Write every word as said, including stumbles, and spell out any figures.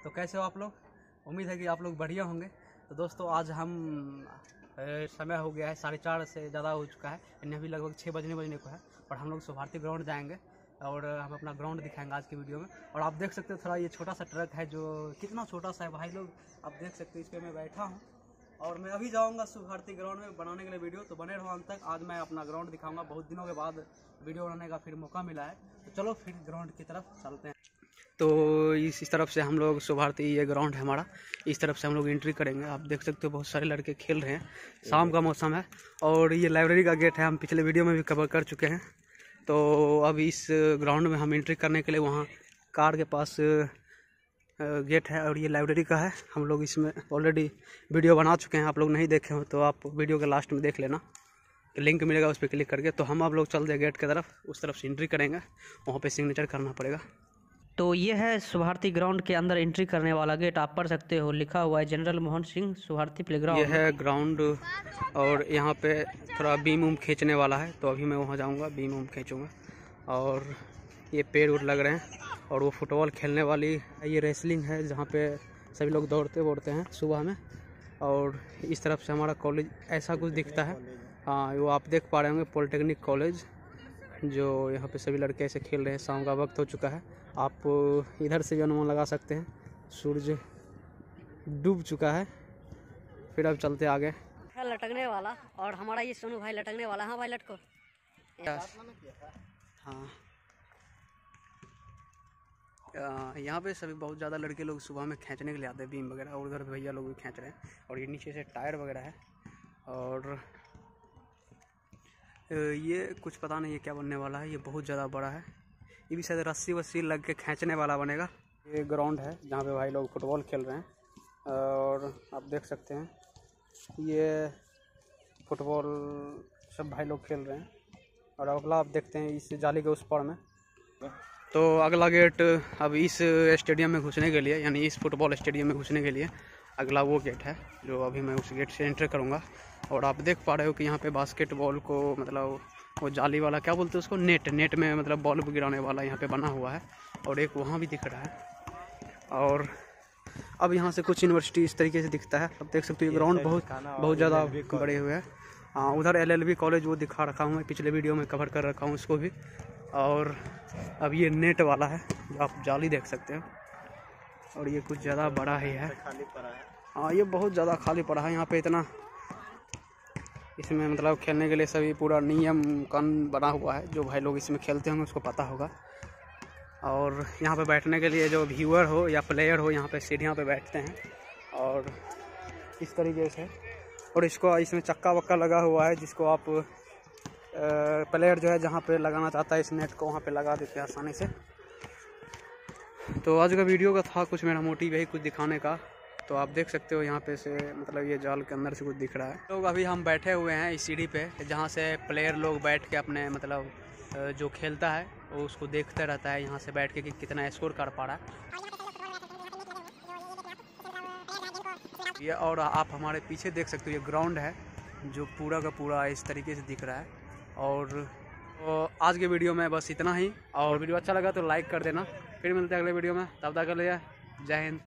तो कैसे हो आप लोग? उम्मीद है कि आप लोग बढ़िया होंगे। तो दोस्तों आज हम ए, समय हो गया है साढ़े चार से ज़्यादा हो चुका है, यानी अभी लगभग छः बजने बजने को है और हम लोग सोभारती ग्राउंड जाएंगे और हम अपना ग्राउंड दिखाएंगे आज की वीडियो में। और आप देख सकते हो थोड़ा ये छोटा सा ट्रक है जो कितना छोटा सा है भाई लोग, आप देख सकते हो। इस पर मैं बैठा हूँ और मैं अभी जाऊंगा सोभारती ग्राउंड में बनाने के लिए वीडियो, तो बने रहो अंत तक। आज मैं अपना ग्राउंड दिखाऊंगा, बहुत दिनों के बाद वीडियो बनाने का फिर मौका मिला है। तो चलो फिर ग्राउंड की तरफ चलते हैं। तो इस इस तरफ से हम लोग सोभारती, ये ग्राउंड है हमारा, इस तरफ से हम लोग एंट्री करेंगे। आप देख सकते हो बहुत सारे लड़के खेल रहे हैं, शाम का मौसम है। और ये लाइब्रेरी का गेट है, हम पिछले वीडियो में भी कवर कर चुके हैं। तो अब इस ग्राउंड में हम एंट्री करने के लिए वहाँ कार के पास गेट है और ये लाइब्रेरी का है। हम लोग इसमें ऑलरेडी वीडियो बना चुके हैं, आप लोग नहीं देखे हो तो आप वीडियो के लास्ट में देख लेना, लिंक मिलेगा उस पर क्लिक करके। तो हम आप लोग चलते हैं गेट की तरफ, उस तरफ से एंट्री करेंगे, वहाँ पे सिग्नेचर करना पड़ेगा। तो ये है सोभारती ग्राउंड के अंदर एंट्री करने वाला गेट, आप पढ़ सकते हो, लिखा हुआ है जनरल मोहन सिंह सोभारती प्लेग्राउंड। ये है ग्राउंड और यहाँ पे थोड़ा बीम उम खींचने वाला है, तो अभी मैं वहाँ जाऊँगा, बीम उम खींचूँगा। और ये पेड़ उड़ लग रहे हैं और वो फुटबॉल खेलने वाली ये रेसलिंग है जहाँ पे सभी लोग दौड़ते दौड़ते हैं सुबह में। और इस तरफ से हमारा कॉलेज ऐसा कुछ दिखता है, हाँ वो आप देख पा रहे होंगे, पॉलिटेक्निक कॉलेज, जो यहाँ पे सभी लड़के ऐसे खेल रहे हैं। शाम का वक्त हो चुका है, आप इधर से भी अनुमान लगा सकते हैं, सूरज डूब चुका है। फिर अब चलते आगे। लटकने वाला और हमारा ये सोनू भाई लटकने वाला। हाँ भाई लटको। हाँ यहाँ पे सभी बहुत ज़्यादा लड़के लोग सुबह में खींचने के लिए आते हैं बीम वगैरह, और उधर भैया लोग भी खींच रहे हैं। और ये नीचे से टायर वगैरह है और ये कुछ पता नहीं ये क्या बनने वाला है, ये बहुत ज़्यादा बड़ा है। ये भी शायद रस्सी वस्सी लग के खींचने वाला बनेगा। ये ग्राउंड है जहाँ पे भाई लोग फुटबॉल खेल रहे हैं और आप देख सकते हैं ये फुटबॉल सब भाई लोग खेल रहे हैं। और अगला आप देखते हैं इस जाली के उस पार में। तो अगला गेट अब इस स्टेडियम में घुसने के लिए, यानी इस फुटबॉल स्टेडियम में घुसने के लिए अगला वो गेट है जो अभी मैं उस गेट से एंटर करूँगा। और आप देख पा रहे हो कि यहाँ पे बास्केटबॉल को, मतलब वो जाली वाला क्या बोलते हैं उसको, नेट नेट में मतलब बॉल गिराने वाला यहाँ पे बना हुआ है। और एक वहाँ भी दिख रहा है। और अब यहाँ से कुछ यूनिवर्सिटी इस तरीके से दिखता है, अब देख सकते हो। ग्राउंड बहुत बहुत ज़्यादा बड़े हुए हैं। हाँ उधर एल एल बी कॉलेज वो दिखा रखा हूँ, पिछले वीडियो में कवर कर रखा हूँ उसको भी। और अब ये नेट वाला है जो आप जाली देख सकते हो, और ये कुछ ज़्यादा बड़ा ही है। हाँ ये बहुत ज़्यादा खाली पड़ा है यहाँ पे, इतना इसमें मतलब खेलने के लिए सभी पूरा नियम कानून बना हुआ है, जो भाई लोग इसमें खेलते होंगे उसको पता होगा। और यहाँ पे बैठने के लिए जो व्यूअर हो या प्लेयर हो, यहाँ पे सीढ़ियाँ पे बैठते हैं और इस तरीके से। और इसको इसमें चक्का वक्का लगा हुआ है, जिसको आप प्लेयर जो है जहाँ पे लगाना चाहता है इस नेट को, वहाँ पे लगा देते हैं आसानी से। तो आज का वीडियो का था कुछ मेरा मोटिव यही कुछ दिखाने का। तो आप देख सकते हो यहाँ पे से मतलब ये जाल के अंदर से कुछ दिख रहा है। लोग अभी हम बैठे हुए हैं इस सीढ़ी पे, जहाँ से प्लेयर लोग बैठ के अपने मतलब जो खेलता है वो उसको देखते रहता है यहाँ से बैठ के कि कितना स्कोर कर पा रहा है ये। और आप हमारे पीछे देख सकते हो ये ग्राउंड है जो पूरा का पूरा इस तरीके से दिख रहा है। और तो आज के वीडियो में बस इतना ही, और वीडियो अच्छा लगा तो लाइक कर देना। फिर मिलते हैं अगले वीडियो में, तब तक के लिए जय हिंद।